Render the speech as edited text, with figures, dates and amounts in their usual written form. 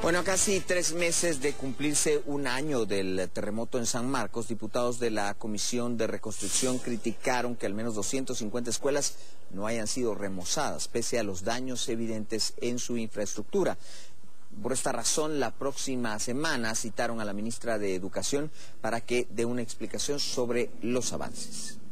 Bueno, a casi 3 meses de cumplirse un año del terremoto en San Marcos, diputados de la Comisión de Reconstrucción criticaron que al menos 250 escuelas no hayan sido remozadas, pese a los daños evidentes en su infraestructura. Por esta razón, la próxima semana citaron a la ministra de Educación para que dé una explicación sobre los avances.